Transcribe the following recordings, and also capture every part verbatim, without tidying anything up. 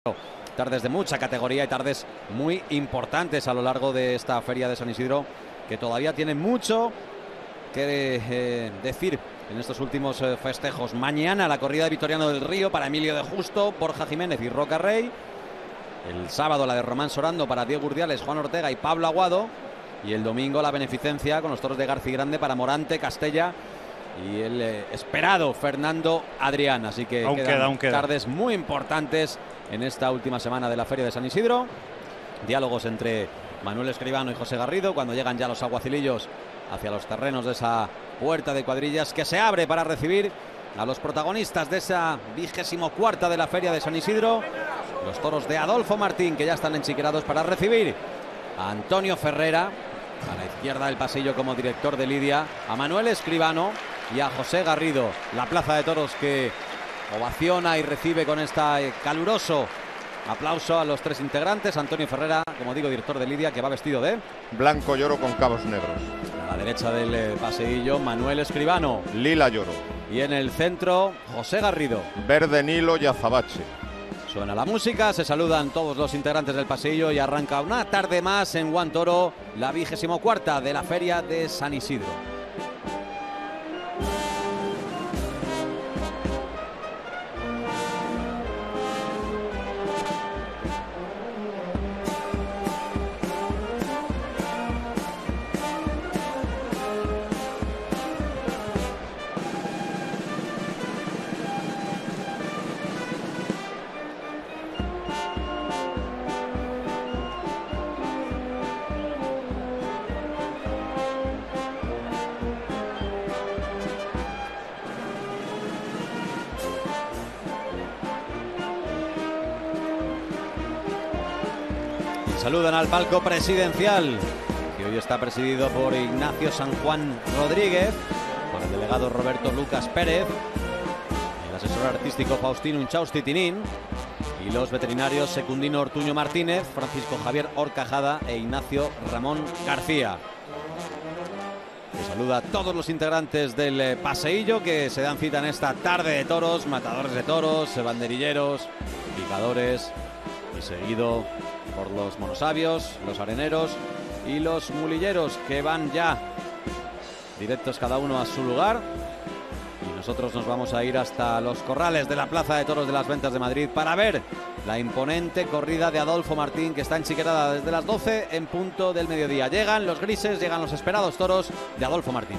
Tardes de mucha categoría y tardes muy importantes a lo largo de esta feria de San Isidro, que todavía tiene mucho que eh, decir en estos últimos eh, festejos. Mañana la corrida de Victoriano del Río para Emilio de Justo, Borja Jiménez y Roca Rey. El sábado la de Román Sorando para Diego Urdiales, Juan Ortega y Pablo Aguado. Y el domingo la beneficencia con los toros de García Grande para Morante, Castella y el eh, esperado Fernando Adrián. Así que aún quedan queda, aún queda. tardes muy importantes en esta última semana de la feria de San Isidro. Diálogos entre Manuel Escribano y José Garrido cuando llegan ya los aguacilillos hacia los terrenos de esa puerta de cuadrillas que se abre para recibir a los protagonistas de esa vigésimo cuarta de la feria de San Isidro, los toros de Adolfo Martín, que ya están enchiquerados para recibir a Antonio Ferrera a la izquierda del pasillo como director de lidia, a Manuel Escribano y a José Garrido. La plaza de toros que ovaciona y recibe con este caluroso aplauso a los tres integrantes. Antonio Ferrera, como digo, director de lidia, que va vestido de blanco lloro con cabos negros. A la derecha del paseillo, Manuel Escribano, lila lloro. Y en el centro, José Garrido, verde nilo y azabache. Suena la música, se saludan todos los integrantes del pasillo y arranca una tarde más en Guan Toro, la vigésimo cuarta de la feria de San Isidro. Saludan al palco presidencial, que hoy está presidido por Ignacio San Juan Rodríguez, por el delegado Roberto Lucas Pérez, el asesor artístico Faustino Unchausti Tinín y los veterinarios Secundino Ortuño Martínez, Francisco Javier Horcajada e Ignacio Ramón García. Que saluda a todos los integrantes del paseillo que se dan cita en esta tarde de toros, matadores de toros, banderilleros, picadores y seguido por los monosabios, los areneros y los mulilleros, que van ya directos cada uno a su lugar. Y nosotros nos vamos a ir hasta los corrales de la Plaza de Toros de las Ventas de Madrid para ver la imponente corrida de Adolfo Martín, que está enchiquerada desde las doce en punto del mediodía. Llegan los grises, llegan los esperados toros de Adolfo Martín.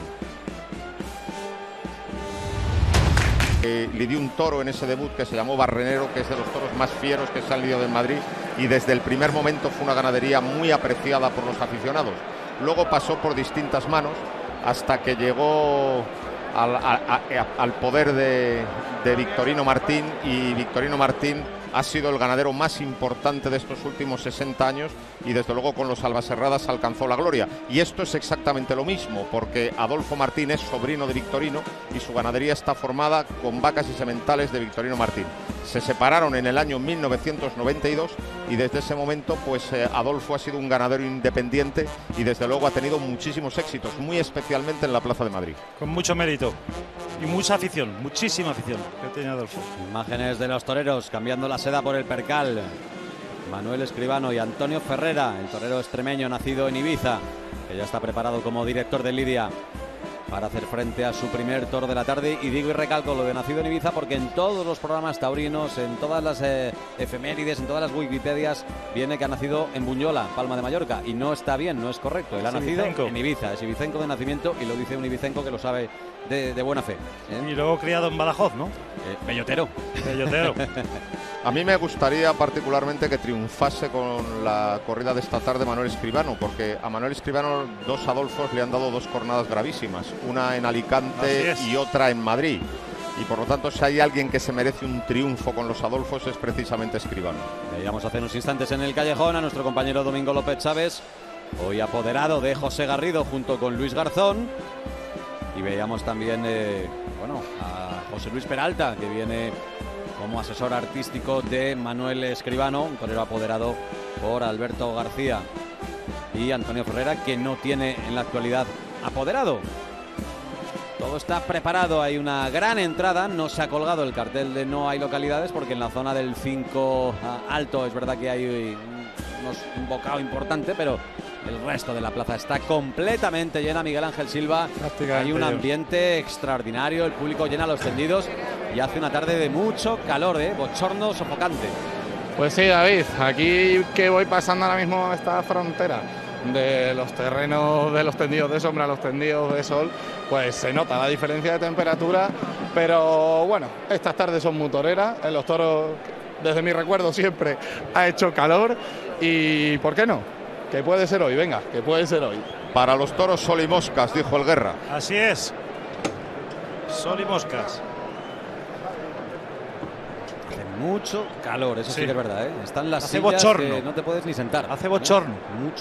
Eh, lidió un toro en ese debut que se llamó Barrenero, que es de los toros más fieros que se han lidiado en Madrid, y desde el primer momento fue una ganadería muy apreciada por los aficionados. Luego pasó por distintas manos hasta que llegó al, a, a, al poder de, de Victorino Martín, y Victorino Martín ha sido el ganadero más importante de estos últimos sesenta años y desde luego con los albaserradas alcanzó la gloria. Y esto es exactamente lo mismo, porque Adolfo Martín es sobrino de Victorino y su ganadería está formada con vacas y sementales de Victorino Martín. Se separaron en el año mil novecientos noventa y dos y desde ese momento pues eh, Adolfo ha sido un ganadero independiente y desde luego ha tenido muchísimos éxitos, muy especialmente en la Plaza de Madrid. Con mucho mérito y mucha afición, muchísima afición que tiene Adolfo. Imágenes de los toreros cambiando la seda por el percal. Manuel Escribano y Antonio Ferrera, el torero extremeño nacido en Ibiza, que ya está preparado como director de lidia para hacer frente a su primer toro de la tarde. Y digo y recalco lo de nacido en Ibiza porque en todos los programas taurinos, en todas las eh, efemérides, en todas las Wikipedias, viene que ha nacido en Buñola, Palma de Mallorca, y no está bien, no es correcto. Él ha es nacido ibicenco. en Ibiza, es ibicenco de nacimiento, y lo dice un ibicenco que lo sabe de, de buena fe, ¿eh? Y luego criado en Badajoz, ¿no? Eh, bellotero. Bellotero. A mí me gustaría particularmente que triunfase con la corrida de esta tarde Manuel Escribano, porque a Manuel Escribano dos Adolfos le han dado dos cornadas gravísimas, una en Alicante y otra en Madrid. Y por lo tanto, si hay alguien que se merece un triunfo con los Adolfos es precisamente Escribano. Veíamos hace unos instantes en el callejón a nuestro compañero Domingo López Chávez, hoy apoderado de José Garrido junto con Luis Garzón. Y veíamos también eh, bueno, a José Luis Peralta, que viene como asesor artístico de Manuel Escribano, un torero apoderado por Alberto García, y Antonio Ferrera, que no tiene en la actualidad apoderado. Todo Todo está preparado, hay una gran entrada, no se ha colgado el cartel de no hay localidades porque en la zona del cinco alto es verdad que hay unos, un bocado importante, pero el resto de la plaza está completamente llena. Miguel Ángel Silva, hay un ambiente extraordinario, el público llena los tendidos y hace una tarde de mucho calor, ¿eh? Bochorno sofocante. Pues sí, David, aquí que voy pasando ahora mismo esta frontera de los terrenos de los tendidos de sombra a los tendidos de sol, pues se nota la diferencia de temperatura, pero bueno, estas tardes son muy toreras, en los toros desde mi recuerdo siempre ha hecho calor y ¿por qué no? Que puede ser hoy, venga, que puede ser hoy. Para los toros sol y moscas, dijo el Guerra. Así es, sol y moscas. Hace mucho calor, eso sí, sí que es verdad, ¿eh? Están las Hace sillas bochorno. que no te puedes ni sentar. Hace bochorno. ¿Eh? Mucho